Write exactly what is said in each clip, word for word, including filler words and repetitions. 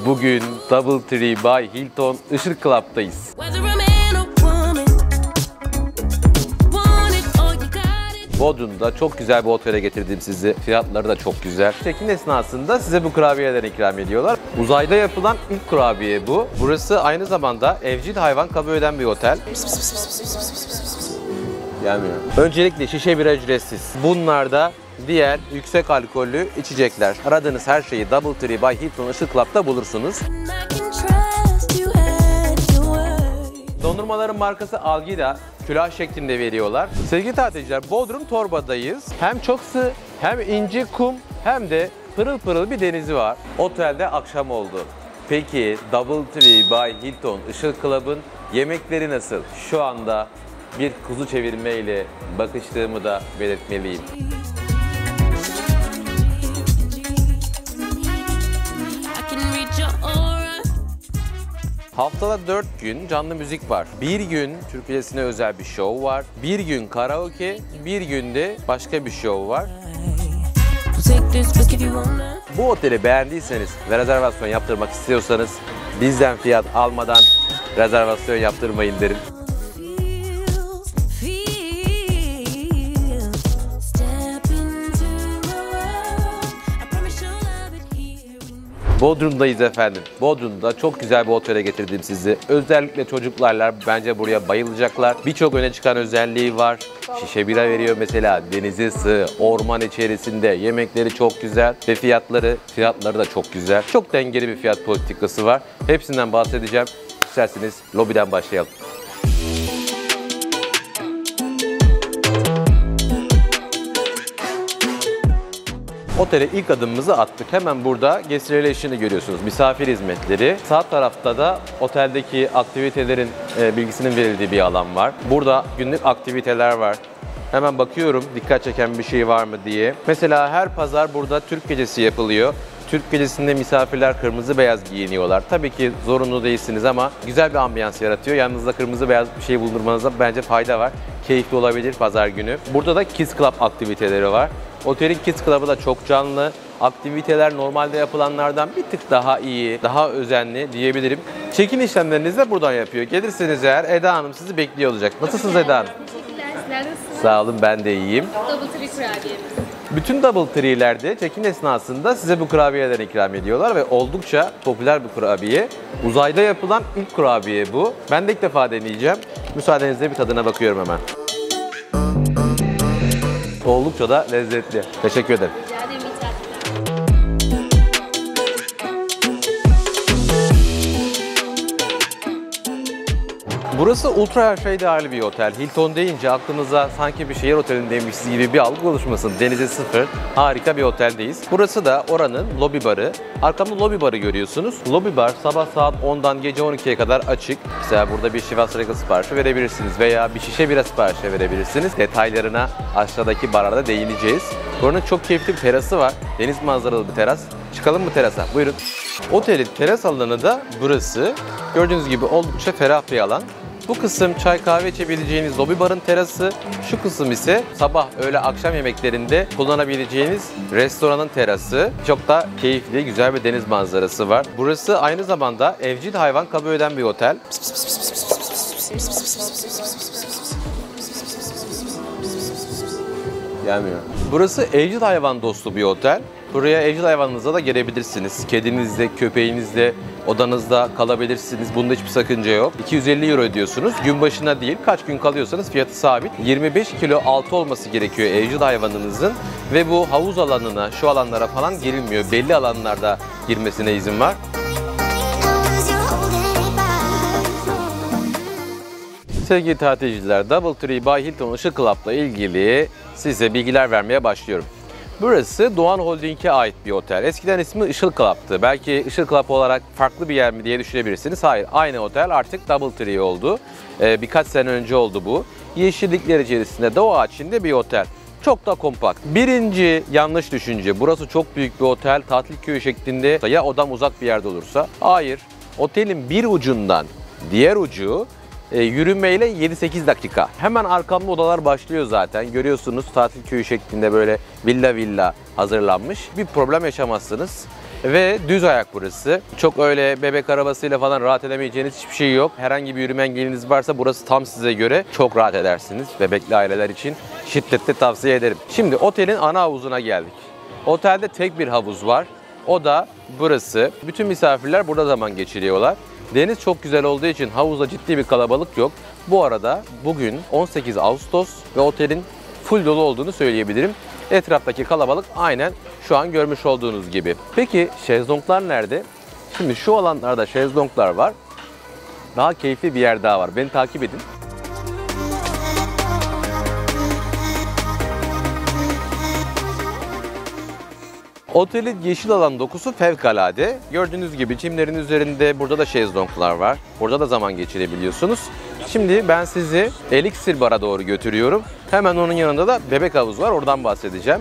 Bugün DoubleTree by Hilton Işıl Club'dayız. Bodrum'da çok güzel bir otele getirdim sizi. Fiyatları da çok güzel. Çekim esnasında size bu kurabiyeler ikram ediyorlar. Uzayda yapılan ilk kurabiye bu. Burası aynı zamanda evcil hayvan kabul eden bir otel. Gelmiyor. Öncelikle şişe bira ücretsiz. Bunlar da diğer yüksek alkollü içecekler. Aradığınız her şeyi DoubleTree by Hilton Işıl Club'da bulursunuz. Dondurmaların markası Algida. Külah şeklinde veriyorlar. Sevgili tatilciler, Bodrum Torba'dayız. Hem çok sığ, hem ince kum, hem de pırıl pırıl bir denizi var. Otelde akşam oldu. Peki DoubleTree by Hilton Işıl Club'ın yemekleri nasıl? Şu anda bir kuzu çevirme ile bakıştığımı da belirtmeliyim. Haftada dört gün canlı müzik var. Bir gün Türk Lisesi'ne özel bir show var. Bir gün karaoke, bir günde başka bir show var. Bu oteli beğendiyseniz ve rezervasyon yaptırmak istiyorsanız bizden fiyat almadan rezervasyon yaptırmayın derim. Bodrum'dayız efendim. Bodrum'da çok güzel bir otele getirdim sizi. Özellikle çocuklarla bence buraya bayılacaklar. Birçok öne çıkan özelliği var. Şişe bira veriyor mesela. Denizi sığ, orman içerisinde. Yemekleri çok güzel ve fiyatları, fiyatları da çok güzel. Çok dengeli bir fiyat politikası var. Hepsinden bahsedeceğim. İsterseniz lobiden başlayalım. Otele ilk adımımızı attık. Hemen burada guest relation'ı görüyorsunuz. Misafir hizmetleri. Sağ tarafta da oteldeki aktivitelerin e, bilgisinin verildiği bir alan var. Burada günlük aktiviteler var. Hemen bakıyorum dikkat çeken bir şey var mı diye. Mesela her pazar burada Türk Gecesi yapılıyor. Türk Gecesi'nde misafirler kırmızı beyaz giyiniyorlar. Tabii ki zorunlu değilsiniz ama güzel bir ambiyans yaratıyor. Yanınızda kırmızı beyaz bir şey bulundurmanıza bence fayda var. Keyifli olabilir pazar günü. Burada da Kids Club aktiviteleri var. Otelin Kids Club'ı da çok canlı. Aktiviteler normalde yapılanlardan bir tık daha iyi, daha özenli diyebilirim. Çekim işlemlerinizi de buradan yapıyor. Gelirseniz eğer Eda Hanım sizi bekliyor olacak. Nasılsınız Eda Hanım? Teşekkürler. Sizler nasılsınız? Sağ olun, ben de iyiyim. DoubleTree kurabiyemiz. Bütün DoubleTree'lerde çekim esnasında size bu kurabiyeleri ikram ediyorlar ve oldukça popüler bir kurabiye. Uzayda yapılan ilk kurabiye bu. Ben de ilk defa deneyeceğim. Müsaadenizle bir tadına bakıyorum hemen. Oldukça da lezzetli. Teşekkür ederim. Rica ederim. Burası ultra her şey değerli bir otel. Hilton deyince aklınıza sanki bir şehir otelindeymişiz gibi bir algı oluşmasın. Denize sıfır, harika bir oteldeyiz. Burası da oranın lobi barı. Arkamda lobi barı görüyorsunuz. Lobi bar sabah saat ondan gece on ikiye kadar açık. Mesela burada bir Chivas Regal siparişi verebilirsiniz veya bir şişe bira siparişi verebilirsiniz. Detaylarına aşağıdaki barlarda değineceğiz. Buranın çok keyifli bir terası var. Deniz manzaralı bir teras. Çıkalım mı terasa? Buyurun. Otelin teras alanı da burası. Gördüğünüz gibi oldukça ferah bir alan. Bu kısım çay kahve içebileceğiniz lobi barın terası. Şu kısım ise sabah, öğle, akşam yemeklerinde kullanabileceğiniz restoranın terası. Çok da keyifli, güzel bir deniz manzarası var. Burası aynı zamanda evcil hayvan kabul eden bir otel. Gelmiyor. Burası evcil hayvan dostu bir otel. Buraya evcil hayvanınızla da gelebilirsiniz. Kedinizle, köpeğinizle odanızda kalabilirsiniz. Bunda hiçbir sakınca yok. iki yüz elli euro ödüyorsunuz. Gün başına değil, kaç gün kalıyorsanız fiyatı sabit. yirmi beş kilo altı olması gerekiyor evcil hayvanınızın. Ve bu havuz alanına, şu alanlara falan girilmiyor. Belli alanlarda girmesine izin var. Sevgili tatilciler, DoubleTree by Hilton Işıl Club'la ilgili size bilgiler vermeye başlıyorum. Burası Doğan Holding'e ait bir otel. Eskiden ismi Işıl Club'tı. Belki Işıl Club olarak farklı bir yer mi diye düşünebilirsiniz. Hayır, aynı otel artık DoubleTree oldu. Ee, birkaç sene önce oldu bu. Yeşillikler içerisinde, doğa içinde bir otel. Çok da kompakt. Birinci yanlış düşünce, burası çok büyük bir otel, tatil köyü şeklinde ya odam uzak bir yerde olursa. Hayır, otelin bir ucundan diğer ucu E, yürümeyle yedi sekiz dakika. Hemen arkamda odalar başlıyor zaten. Görüyorsunuz tatil köyü şeklinde böyle villa villa hazırlanmış. Bir problem yaşamazsınız. Ve düz ayak burası. Çok öyle bebek arabasıyla falan rahat edemeyeceğiniz hiçbir şey yok. Herhangi bir yürüme engeliniz varsa burası tam size göre, çok rahat edersiniz. Bebekli aileler için şiddetle tavsiye ederim. Şimdi otelin ana havuzuna geldik. Otelde tek bir havuz var. O da burası. Bütün misafirler burada zaman geçiriyorlar. Deniz çok güzel olduğu için havuzda ciddi bir kalabalık yok. Bu arada bugün on sekiz Ağustos ve otelin full dolu olduğunu söyleyebilirim. Etraftaki kalabalık aynen şu an görmüş olduğunuz gibi. Peki şezlonglar nerede? Şimdi şu alanlarda şezlonglar var. Daha keyifli bir yer daha var. Beni takip edin. Otelin yeşil alan dokusu fevkalade. Gördüğünüz gibi çimlerin üzerinde burada da şezlonglar var. Burada da zaman geçirebiliyorsunuz. Şimdi ben sizi Elixir Bar'a doğru götürüyorum. Hemen onun yanında da bebek havuzu var. Oradan bahsedeceğim.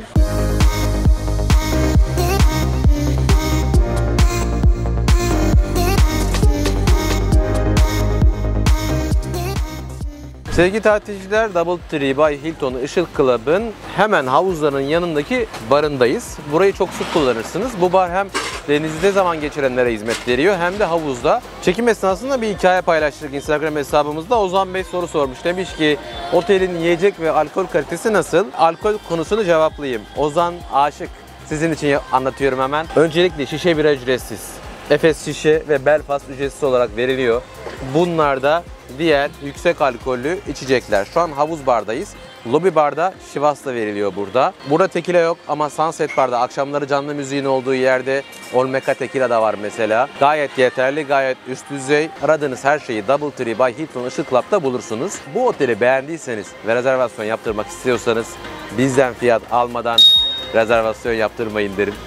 Sevgili tatilciler, DoubleTree by Hilton Işıl Club'ın hemen havuzlarının yanındaki barındayız. Burayı çok sık kullanırsınız. Bu bar hem denizde zaman geçirenlere hizmet veriyor hem de havuzda. Çekim esnasında bir hikaye paylaştık Instagram hesabımızda. Ozan Bey soru sormuş. Demiş ki otelin yiyecek ve alkol kalitesi nasıl? Alkol konusunu cevaplayayım. Ozan aşık. Sizin için anlatıyorum hemen. Öncelikle şişe bira ücretsiz. Efes şişe ve Belfast ücretsiz olarak veriliyor. Bunlar da diğer yüksek alkollü içecekler. Şu an havuz bardayız. Lobby barda Chivas'la veriliyor burada. Burada tekila yok ama Sunset Bar'da akşamları canlı müziğin olduğu yerde Olmeca Tequila da var mesela. Gayet yeterli, gayet üst düzey. Aradığınız her şeyi DoubleTree by Hilton Işıl Club'da bulursunuz. Bu oteli beğendiyseniz ve rezervasyon yaptırmak istiyorsanız bizden fiyat almadan rezervasyon yaptırmayın derim.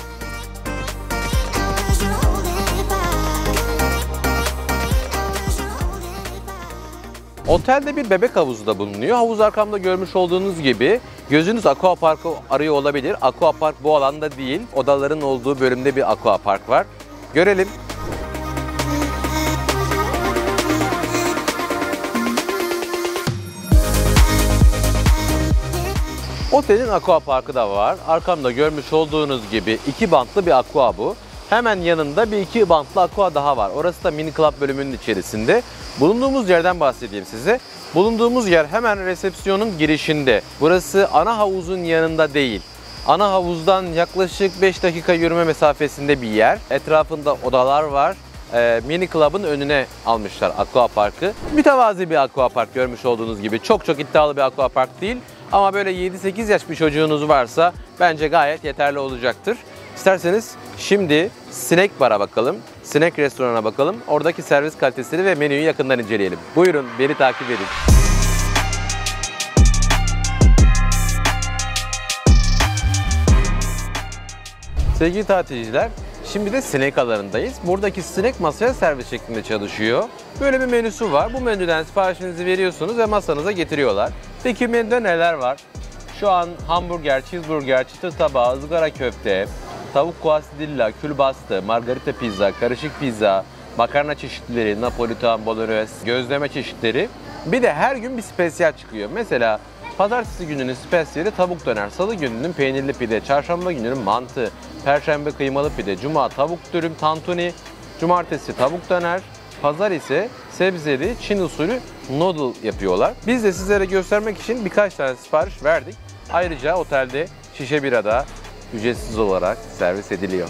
Otelde bir bebek havuzu da bulunuyor. Havuz arkamda görmüş olduğunuz gibi. Gözünüz aquapark'ı arıyor olabilir. Aquapark bu alanda değil. Odaların olduğu bölümde bir aquapark var. Görelim. Otelin aquapark'ı da var. Arkamda görmüş olduğunuz gibi iki bantlı bir aqua bu. Hemen yanında bir iki bantlı aqua daha var. Orası da mini club bölümünün içerisinde. Bulunduğumuz yerden bahsedeyim size. Bulunduğumuz yer hemen resepsiyonun girişinde. Burası ana havuzun yanında değil. Ana havuzdan yaklaşık beş dakika yürüme mesafesinde bir yer. Etrafında odalar var. Ee, mini club'ın önüne almışlar aquapark'ı. Mütevazi bir aquapark görmüş olduğunuz gibi. Çok çok iddialı bir aquapark değil. Ama böyle yedi sekiz yaş bir çocuğunuz varsa bence gayet yeterli olacaktır. İsterseniz şimdi Snack Bar'a bakalım. Snack restorana bakalım. Oradaki servis kalitesini ve menüyü yakından inceleyelim. Buyurun beni takip edin. Sevgili tatilciler, şimdi de snack alanındayız. Buradaki snack masaya servis şeklinde çalışıyor. Böyle bir menüsü var. Bu menüden siparişinizi veriyorsunuz ve masanıza getiriyorlar. Peki menüde neler var? Şu an hamburger, cheeseburger, çıtır tabağı, ızgara köfte, tavuk quesadilla, külbastı, margarita pizza, karışık pizza, makarna çeşitleri, napolitan, bolognese, gözleme çeşitleri. Bir de her gün bir spesiyel çıkıyor. Mesela pazartesi gününün spesiyeli tavuk döner, salı gününün peynirli pide, çarşamba gününün mantı, perşembe kıymalı pide, cuma tavuk dürüm, tantuni, cumartesi tavuk döner, pazar ise sebzeli Çin usulü noodle yapıyorlar. Biz de sizlere göstermek için birkaç tane sipariş verdik. Ayrıca otelde şişe bira da ücretsiz olarak servis ediliyor.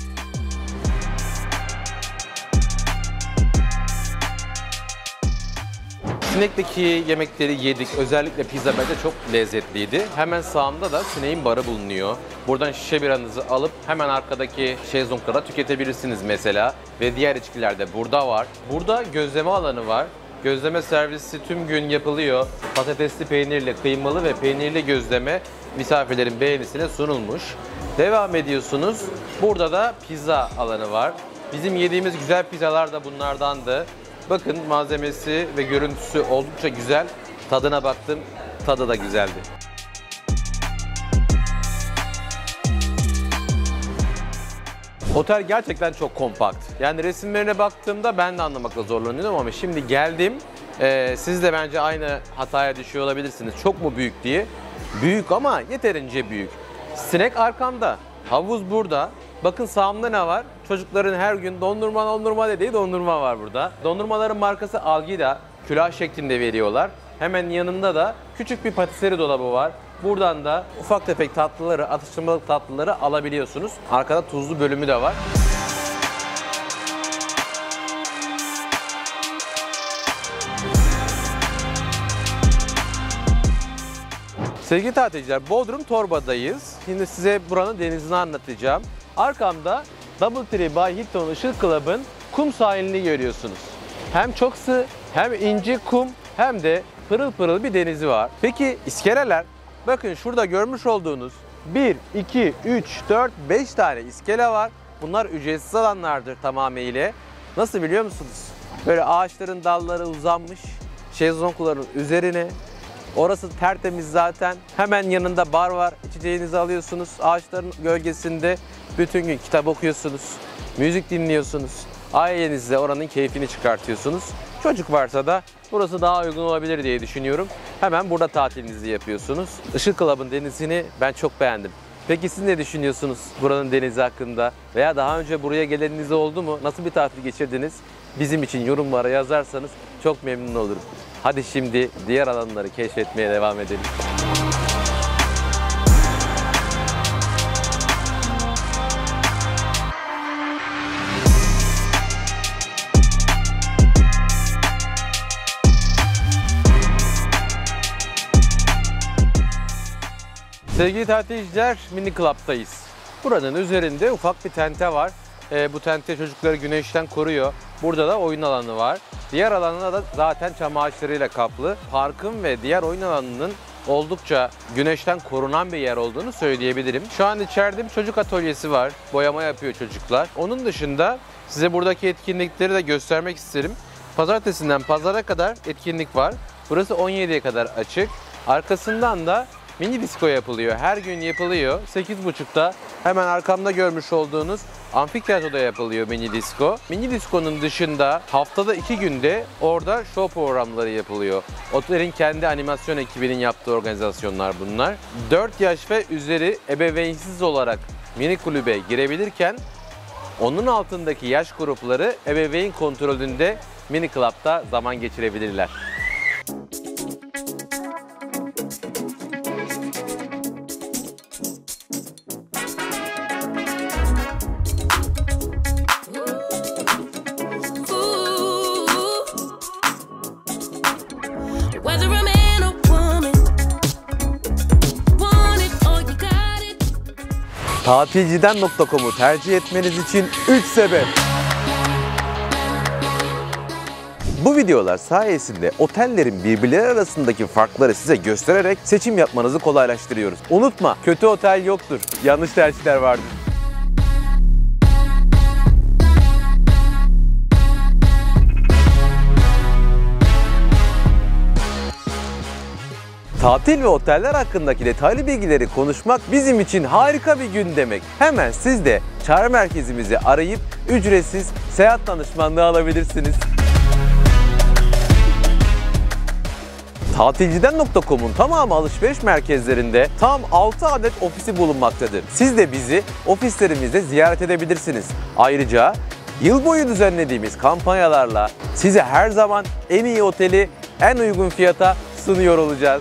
Snack'teki yemekleri yedik. Özellikle pizza bence çok lezzetliydi. Hemen sağımda da Snack'in barı bulunuyor. Buradan şişe biranızı alıp hemen arkadaki şezlongda tüketebilirsiniz mesela. Ve diğer içkiler de burada var. Burada gözleme alanı var. Gözleme servisi tüm gün yapılıyor. Patatesli peynirli, kıymalı ve peynirli gözleme misafirlerin beğenisine sunulmuş. Devam ediyorsunuz. Burada da pizza alanı var. Bizim yediğimiz güzel pizzalar da bunlardandı. Bakın malzemesi ve görüntüsü oldukça güzel. Tadına baktım, tadı da güzeldi. Otel gerçekten çok kompakt. Yani resimlerine baktığımda ben de anlamakta zorlanıyordum ama şimdi geldim. Ee, siz de bence aynı hataya düşüyor olabilirsiniz. Çok mu büyük diye. Büyük ama yeterince büyük. Snack arkamda. Havuz burada. Bakın sağımda ne var? Çocukların her gün dondurma dondurma dediği dondurma var burada. Dondurmaların markası Algida. Külah şeklinde veriyorlar. Hemen yanında da küçük bir patiseri dolabı var. Buradan da ufak tefek tatlıları, atıştırmalık tatlıları alabiliyorsunuz. Arkada tuzlu bölümü de var. Sevgili tatilciler, Bodrum Torba'dayız. Şimdi size buranın denizini anlatacağım. Arkamda Doubletree by Hilton Işıl Club'ın kum sahilini görüyorsunuz. Hem çok sığ, hem ince kum, hem de pırıl pırıl bir denizi var. Peki iskeleler? Bakın şurada görmüş olduğunuz bir, iki, üç, dört, beş tane iskele var. Bunlar ücretsiz alanlardır tamamıyla. Nasıl biliyor musunuz? Böyle ağaçların dalları uzanmış, şezlongların üzerine. Orası tertemiz zaten. Hemen yanında bar var. İçeceğinizi alıyorsunuz. Ağaçların gölgesinde bütün gün kitap okuyorsunuz. Müzik dinliyorsunuz. Ailenizle oranın keyfini çıkartıyorsunuz. Çocuk varsa da burası daha uygun olabilir diye düşünüyorum. Hemen burada tatilinizi yapıyorsunuz. Işıl Club'ın denizini ben çok beğendim. Peki siz ne düşünüyorsunuz buranın denizi hakkında? Veya daha önce buraya geleniniz oldu mu? Nasıl bir tatil geçirdiniz? Bizim için yorumlara yazarsanız çok memnun olurum. Hadi şimdi diğer alanları keşfetmeye devam edelim. Sevgili tatilciler, Mini Club'tayız. Buranın üzerinde ufak bir tente var. E, bu tente çocukları güneşten koruyor. Burada da oyun alanı var. Diğer alanda da zaten çam ağaçlarıyla kaplı. Parkın ve diğer oyun alanının oldukça güneşten korunan bir yer olduğunu söyleyebilirim. Şu an içeride bir çocuk atölyesi var. Boyama yapıyor çocuklar. Onun dışında size buradaki etkinlikleri de göstermek isterim. Pazartesinden pazara kadar etkinlik var. Burası on yediye kadar açık. Arkasından da mini disco yapılıyor. Her gün yapılıyor. sekiz buçukta hemen arkamda görmüş olduğunuz amfiteyatroda yapılıyor mini disco. Mini disco'nun dışında haftada iki günde orada show programları yapılıyor. Otelin kendi animasyon ekibinin yaptığı organizasyonlar bunlar. dört yaş ve üzeri ebeveynsiz olarak mini kulübe girebilirken onun altındaki yaş grupları ebeveyn kontrolünde mini club'da zaman geçirebilirler. tatilciden nokta com'u tercih etmeniz için üç sebep. Bu videolar sayesinde otellerin birbirleri arasındaki farkları size göstererek seçim yapmanızı kolaylaştırıyoruz. Unutma, kötü otel yoktur, yanlış tercihler vardır. Tatil ve oteller hakkındaki detaylı bilgileri konuşmak bizim için harika bir gün demek. Hemen siz de çağrı merkezimizi arayıp ücretsiz seyahat danışmanlığı alabilirsiniz. tatilciden nokta com'un tamamı alışveriş merkezlerinde tam altı adet ofisi bulunmaktadır. Siz de bizi ofislerimizde ziyaret edebilirsiniz. Ayrıca yıl boyu düzenlediğimiz kampanyalarla size her zaman en iyi oteli en uygun fiyata sunuyor olacağız.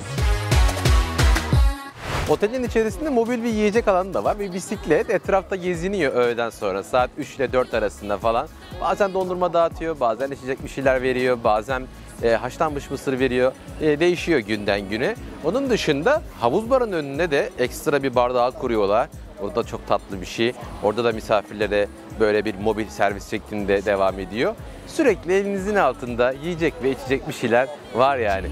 Otelin içerisinde mobil bir yiyecek alanı da var. Bir bisiklet etrafta geziniyor öğleden sonra saat üç ile dört arasında falan. Bazen dondurma dağıtıyor, bazen içecek bir şeyler veriyor, bazen e, haşlanmış mısır veriyor. E, değişiyor günden güne. Onun dışında havuz barın önüne de ekstra bir bardağı kuruyorlar. O da çok tatlı bir şey. Orada da misafirlere böyle bir mobil servis şeklinde devam ediyor. Sürekli elinizin altında yiyecek ve içecek bir şeyler var yani.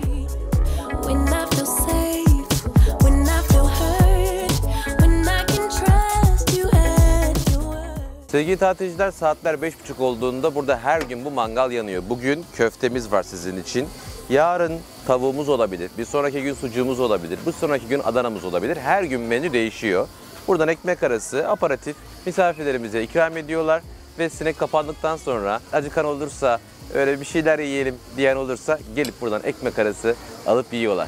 Sevgili tatilciler, saatler beş buçuk olduğunda burada her gün bu mangal yanıyor. Bugün köftemiz var sizin için. Yarın tavuğumuz olabilir. Bir sonraki gün sucuğumuz olabilir. Bir sonraki gün Adana'mız olabilir. Her gün menü değişiyor. Buradan ekmek arası, aparatif misafirlerimize ikram ediyorlar. Ve sinek kapandıktan sonra acıkan olursa, öyle bir şeyler yiyelim diyen olursa gelip buradan ekmek arası alıp yiyorlar.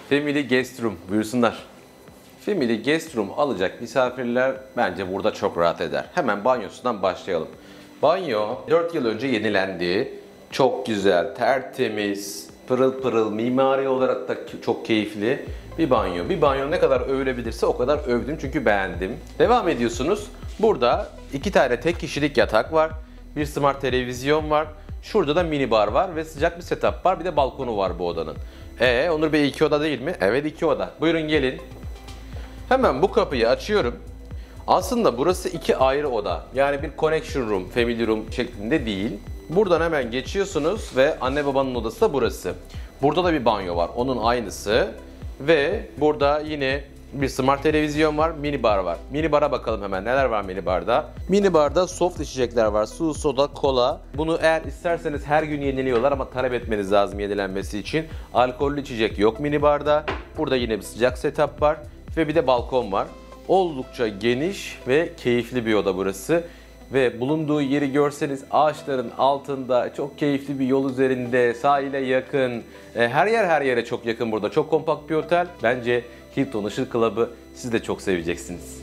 Family Guest Room buyursunlar. Family Guest Room alacak misafirler bence burada çok rahat eder. Hemen banyosundan başlayalım. Banyo dört yıl önce yenilendi. Çok güzel, tertemiz, pırıl pırıl, mimari olarak da çok keyifli bir banyo. Bir banyo ne kadar övülebilirse o kadar övdüm çünkü beğendim. Devam ediyorsunuz. Burada iki tane tek kişilik yatak var. Bir smart televizyon var. Şurada da mini bar var ve sıcak bir setup var. Bir de balkonu var bu odanın. Ee, Onur Bey iki oda değil mi? Evet, iki oda. Buyurun gelin. Hemen bu kapıyı açıyorum. Aslında burası iki ayrı oda. Yani bir connection room, family room şeklinde değil. Buradan hemen geçiyorsunuz ve anne babanın odası da burası. Burada da bir banyo var, onun aynısı. Ve burada yine bir smart televizyon var, mini bar var. Mini bara bakalım hemen, neler var mini barda? Mini barda soft içecekler var, su, soda, kola. Bunu eğer isterseniz her gün yeniliyorlar ama talep etmeniz lazım yenilenmesi için. Alkollü içecek yok mini barda. Burada yine bir sıcak setup var ve bir de balkon var. Oldukça geniş ve keyifli bir oda burası. Ve bulunduğu yeri görseniz ağaçların altında, çok keyifli bir yol üzerinde, sahile yakın, her yer her yere çok yakın burada. Çok kompakt bir otel. Bence Hilton Işıl Club'ı siz de çok seveceksiniz.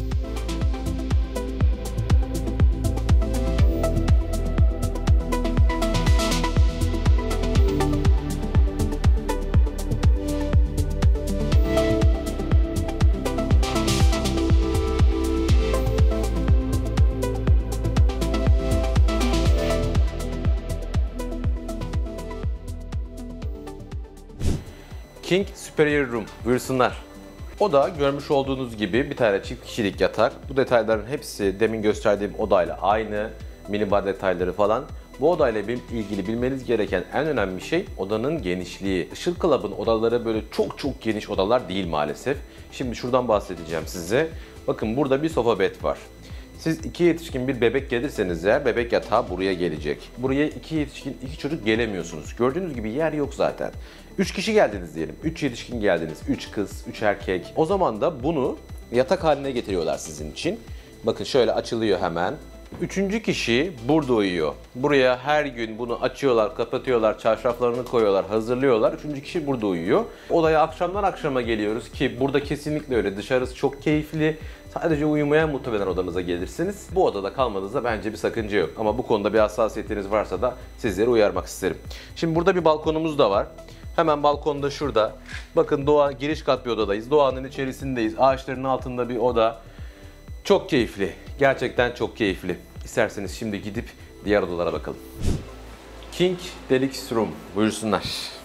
King Superior Room buyursunlar. O da görmüş olduğunuz gibi bir tane çift kişilik yatak. Bu detayların hepsi demin gösterdiğim odayla aynı. Minibar detayları falan. Bu odayla ilgili bilmeniz gereken en önemli şey odanın genişliği. Işıl Club'ın odaları böyle çok çok geniş odalar değil maalesef. Şimdi şuradan bahsedeceğim size. Bakın burada bir sofa bed var. Siz iki yetişkin bir bebek gelirseniz eğer bebek yatağı buraya gelecek. Buraya iki yetişkin, iki çocuk gelemiyorsunuz. Gördüğünüz gibi yer yok zaten. Üç kişi geldiniz diyelim. Üç yetişkin geldiniz. Üç kız, üç erkek. O zaman da bunu yatak haline getiriyorlar sizin için. Bakın şöyle açılıyor hemen. Üçüncü kişi burada uyuyor. Buraya her gün bunu açıyorlar, kapatıyorlar, çarşaflarını koyuyorlar, hazırlıyorlar. Üçüncü kişi burada uyuyor. Odaya akşamdan akşama geliyoruz ki burada kesinlikle öyle. Dışarısı çok keyifli. Sadece uyumaya muhtemelen odanıza gelirsiniz. Bu odada kalmanızda bence bir sakınca yok. Ama bu konuda bir hassasiyetiniz varsa da sizleri uyarmak isterim. Şimdi burada bir balkonumuz da var. Hemen balkonda şurada. Bakın doğa, giriş kat bir odadayız. Doğanın içerisindeyiz. Ağaçların altında bir oda. Çok keyifli. Gerçekten çok keyifli. İsterseniz şimdi gidip diğer odalara bakalım. King Deluxe Room buyursunlar.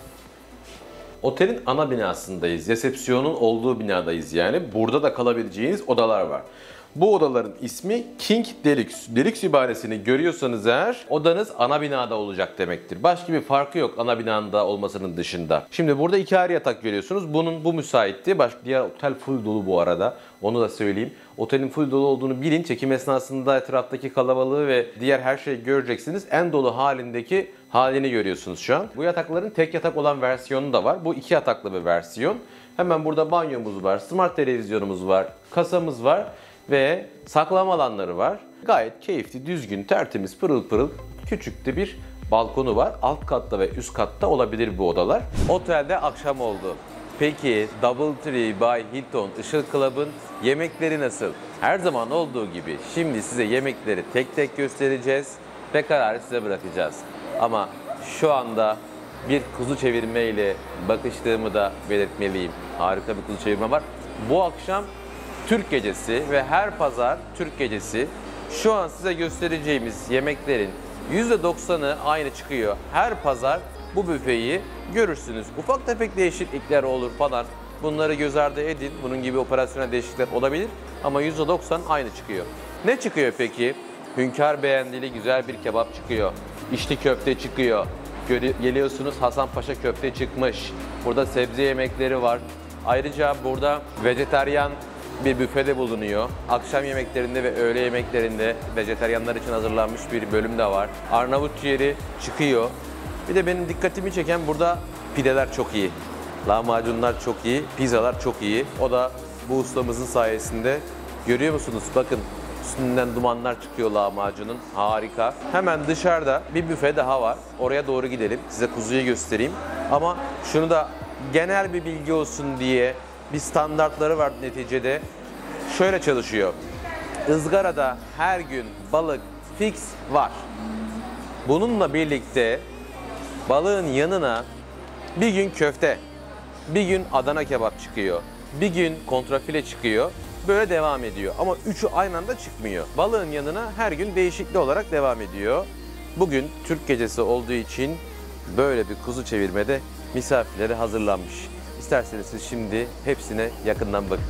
Otelin ana binasındayız. Resepsiyonun olduğu binadayız yani. Burada da kalabileceğiniz odalar var. Bu odaların ismi King Deluxe. Deluxe ibaresini görüyorsanız eğer odanız ana binada olacak demektir. Başka bir farkı yok ana binada olmasının dışında. Şimdi burada iki ayrı yatak görüyorsunuz. Bunun bu müsaitti. Başka diğer otel full dolu bu arada. Onu da söyleyeyim. Otelin full dolu olduğunu bilin. Çekim esnasında etraftaki kalabalığı ve diğer her şeyi göreceksiniz. En dolu halindeki halini görüyorsunuz şu an. Bu yatakların tek yatak olan versiyonu da var. Bu iki yataklı bir versiyon. Hemen burada banyomuz var, smart televizyonumuz var, kasamız var ve saklama alanları var. Gayet keyifli, düzgün, tertemiz, pırıl pırıl küçük de bir balkonu var. Alt katta ve üst katta olabilir bu odalar. Otelde akşam oldu. Peki Doubletree by Hilton Işıl Club'ın yemekleri nasıl? Her zaman olduğu gibi şimdi size yemekleri tek tek göstereceğiz ve kararı size bırakacağız. Ama şu anda bir kuzu çevirme ile bakıştığımı da belirtmeliyim. Harika bir kuzu çevirme var. Bu akşam Türk gecesi ve her pazar Türk gecesi. Şu an size göstereceğimiz yemeklerin yüzde doksanı aynı çıkıyor. Her pazar bu büfeyi görürsünüz. Ufak tefek değişiklikler olur falan. Bunları göz ardı edin. Bunun gibi operasyonel değişiklikler olabilir. Ama yüzde doksan aynı çıkıyor. Ne çıkıyor peki? Hünkar beğendiği güzel bir kebap çıkıyor. İçli köfte çıkıyor. Geliyorsunuz Hasanpaşa köfte çıkmış. Burada sebze yemekleri var. Ayrıca burada vejetaryen bir büfede bulunuyor. Akşam yemeklerinde ve öğle yemeklerinde vejetaryenler için hazırlanmış bir bölüm de var. Arnavut ciğeri çıkıyor. Bir de benim dikkatimi çeken burada pideler çok iyi. Lahmacunlar çok iyi, pizzalar çok iyi. O da bu ustamızın sayesinde. Görüyor musunuz? Bakın üstünden dumanlar çıkıyor lahmacunun. Harika. Hemen dışarıda bir büfe daha var. Oraya doğru gidelim. Size kuzuyu göstereyim. Ama şunu da genel bir bilgi olsun diye bir standartları var neticede. Şöyle çalışıyor. Izgarada her gün balık fix var. Bununla birlikte balığın yanına bir gün köfte, bir gün Adana kebap çıkıyor, bir gün kontrafile çıkıyor. Böyle devam ediyor ama üçü aynı anda çıkmıyor. Balığın yanına her gün değişikli olarak devam ediyor. Bugün Türk gecesi olduğu için böyle bir kuzu çevirmede misafirlere hazırlanmış. İsterseniz siz şimdi hepsine yakından bakın.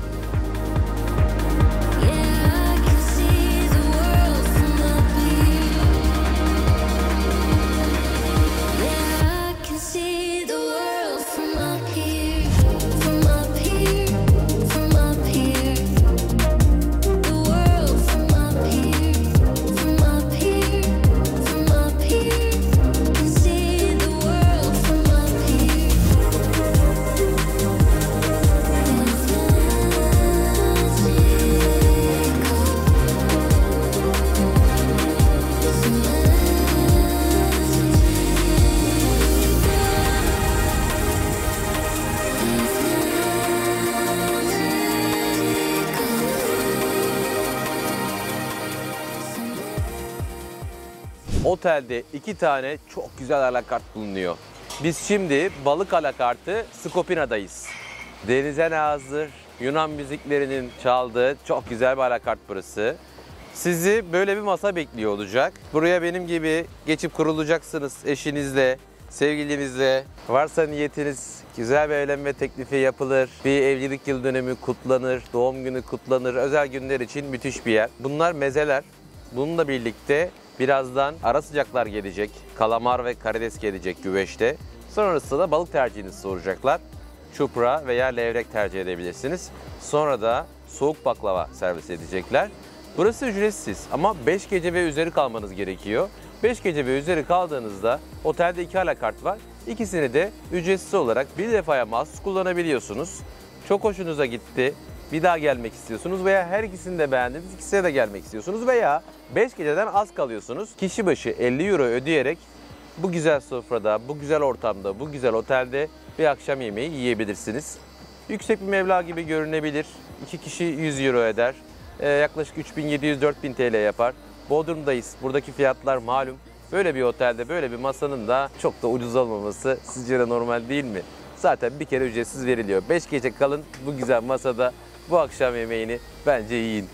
Otelde iki tane çok güzel alakart bulunuyor. Biz şimdi balık alakartı Skopina'dayız. Denize nazır, Yunan müziklerinin çaldığı çok güzel bir alakart burası. Sizi böyle bir masa bekliyor olacak. Buraya benim gibi geçip kurulacaksınız eşinizle, sevgilinizle. Varsa niyetiniz güzel bir evlenme teklifi yapılır. Bir evlilik yıl dönümü kutlanır, doğum günü kutlanır. Özel günler için müthiş bir yer. Bunlar mezeler. Bununla birlikte birazdan ara sıcaklar gelecek. Kalamar ve karides gelecek güveçte. Sonrasında da balık tercihinizi soracaklar. Çupra veya levrek tercih edebilirsiniz. Sonra da soğuk baklava servis edecekler. Burası ücretsiz ama beş gece ve üzeri kalmanız gerekiyor. beş gece ve üzeri kaldığınızda otelde iki alakart var. İkisini de ücretsiz olarak bir defaya mahsus kullanabiliyorsunuz. Çok hoşunuza gitti, bir daha gelmek istiyorsunuz veya her ikisini de beğendiniz, ikisine de gelmek istiyorsunuz veya beş geceden az kalıyorsunuz. Kişi başı elli euro ödeyerek bu güzel sofrada, bu güzel ortamda, bu güzel otelde bir akşam yemeği yiyebilirsiniz. Yüksek bir meblağ gibi görünebilir. iki kişi yüz euro eder. Ee, yaklaşık üç bin yedi yüz dört bin T L yapar. Bodrum'dayız. Buradaki fiyatlar malum. Böyle bir otelde, böyle bir masanın da çok da ucuz olmaması sizce de normal değil mi? Zaten bir kere ücretsiz veriliyor. beş gece kalın bu güzel masada bu akşam yemeğini bence yiyin.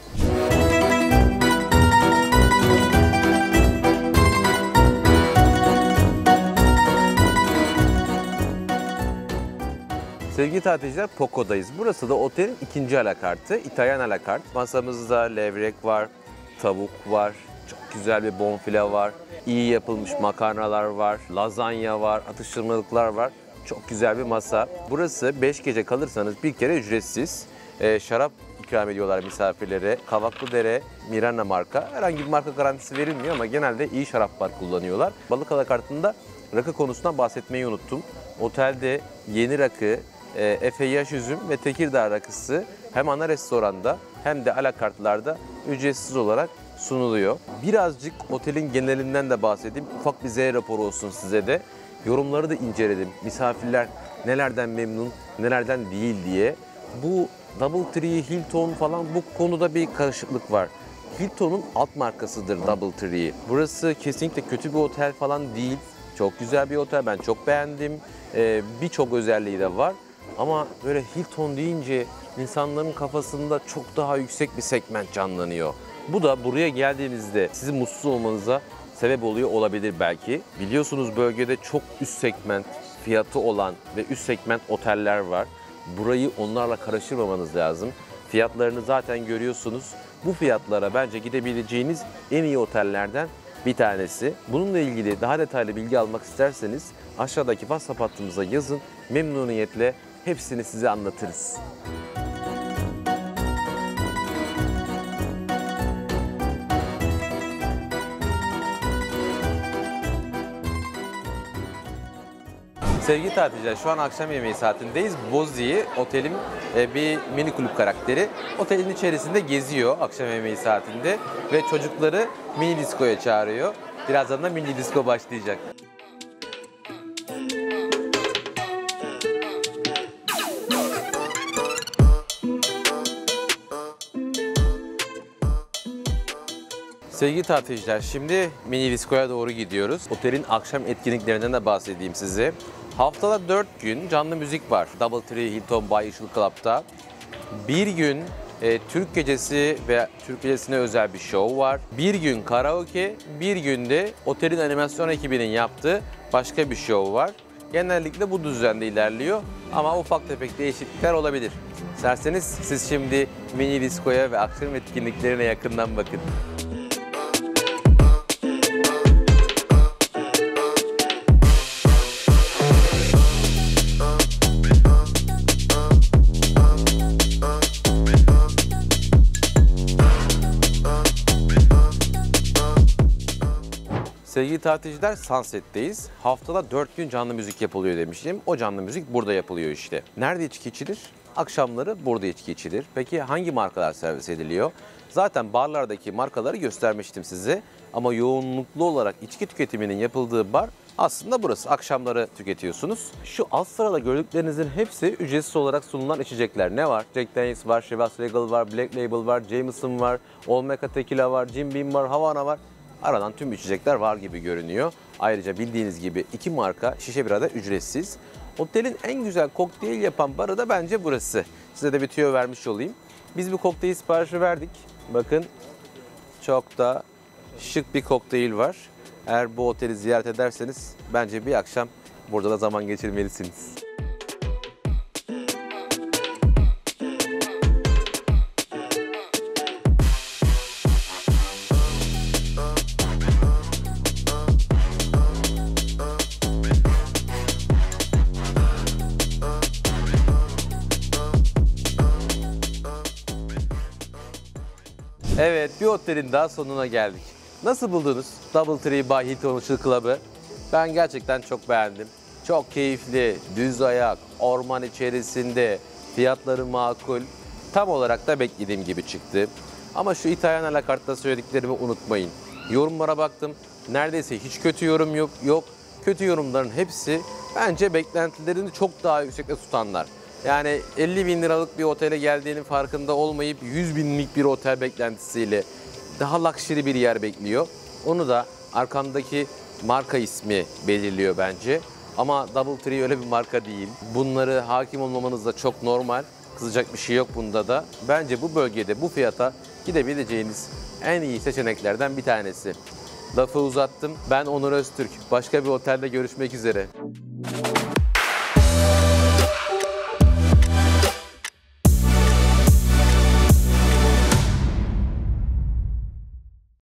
Sevgili tatilciler, Poco'dayız. Burası da otelin ikinci alakartı, İtalyan alakart. Masamızda levrek var, tavuk var, çok güzel bir bonfile var, iyi yapılmış makarnalar var, lazanya var, atıştırmalıklar var. Çok güzel bir masa. Burası beş gece kalırsanız bir kere ücretsiz. Ee, şarap ikram ediyorlar misafirlere. Kavaklıdere, Mirana marka. Herhangi bir marka garantisi verilmiyor ama genelde iyi şaraplar kullanıyorlar. Balık alakartında rakı konusundan bahsetmeyi unuttum. Otelde yeni rakı, e, Efe yaş üzüm ve Tekirdağ rakısı hem ana restoranda hem de alakartlarda ücretsiz olarak sunuluyor. Birazcık otelin genelinden de bahsedeyim. Ufak bir Z raporu olsun size de. Yorumları da inceledim. Misafirler nelerden memnun, nelerden değil diye. Bu DoubleTree, Hilton falan bu konuda bir karışıklık var. Hilton'un alt markasıdır DoubleTree. Burası kesinlikle kötü bir otel falan değil. Çok güzel bir otel. Ben çok beğendim. Ee, Birçok özelliği de var. Ama böyle Hilton deyince insanların kafasında çok daha yüksek bir segment canlanıyor. Bu da buraya geldiğinizde sizin mutsuz olmanıza sebep oluyor olabilir belki. Biliyorsunuz bölgede çok üst segment fiyatı olan ve üst segment oteller var. Burayı onlarla karıştırmamanız lazım. Fiyatlarını zaten görüyorsunuz. Bu fiyatlara bence gidebileceğiniz en iyi otellerden bir tanesi. Bununla ilgili daha detaylı bilgi almak isterseniz aşağıdaki WhatsApp hattımıza yazın. Memnuniyetle hepsini size anlatırız. Sevgili tatilciler, şu an akşam yemeği saatindeyiz. Bozi, otelin bir mini kulüp karakteri. Otelin içerisinde geziyor akşam yemeği saatinde ve çocukları mini diskoya çağırıyor. Birazdan da mini disko başlayacak. Sevgili tatilciler, şimdi Mini Disco'ya doğru gidiyoruz. Otelin akşam etkinliklerinden de bahsedeyim size. Haftada dört gün canlı müzik var DoubleTree Hilton Bay Işıl Club'da. Bir gün e, Türk Gecesi ve Türk Gecesi'ne özel bir show var. Bir gün karaoke, bir günde otelin animasyon ekibinin yaptığı başka bir show var. Genellikle bu düzende ilerliyor ama ufak tefek değişiklikler olabilir. İsterseniz siz şimdi Mini Disco'ya ve akşam etkinliklerine yakından bakın. Sevgili tatilciler, Sunset'teyiz. Haftada dört gün canlı müzik yapılıyor demiştim. O canlı müzik burada yapılıyor işte. Nerede içki içilir? Akşamları burada içki içilir. Peki hangi markalar servis ediliyor? Zaten barlardaki markaları göstermiştim size. Ama yoğunluklu olarak içki tüketiminin yapıldığı bar aslında burası. Akşamları tüketiyorsunuz. Şu alt sırada gördüklerinizin hepsi ücretsiz olarak sunulan içecekler. Ne var? Jack Daniels var, Chivas Regal var, Black Label var, Jameson var, Olmeca Tequila var, Jim Beam var, Havana var. Aradan tüm içecekler var gibi görünüyor. Ayrıca bildiğiniz gibi iki marka şişe bira da ücretsiz. Otelin en güzel kokteyl yapan barı da bence burası. Size de bir tüyo vermiş olayım. Biz bir kokteyl siparişi verdik. Bakın çok da şık bir kokteyl var. Eğer bu oteli ziyaret ederseniz bence bir akşam burada da zaman geçirmelisiniz. Evet, bir otelin daha sonuna geldik. Nasıl buldunuz DoubleTree by Hilton Işıl Club'ı? Ben gerçekten çok beğendim. Çok keyifli, düz ayak, orman içerisinde, fiyatları makul. Tam olarak da beklediğim gibi çıktı. Ama şu İtalyan alakartta söylediklerimi unutmayın. Yorumlara baktım. Neredeyse hiç kötü yorum yok. yok. Kötü yorumların hepsi bence beklentilerini çok daha yüksekte tutanlar. Yani elli bin liralık bir otele geldiğinin farkında olmayıp yüz binlik bir otel beklentisiyle daha luxury bir yer bekliyor. Onu da arkamdaki marka ismi belirliyor bence. Ama DoubleTree öyle bir marka değil. Bunları hakim olmamanız da çok normal. Kızacak bir şey yok bunda da. Bence bu bölgede bu fiyata gidebileceğiniz en iyi seçeneklerden bir tanesi. Lafı uzattım. Ben Onur Öztürk. Başka bir otelde görüşmek üzere.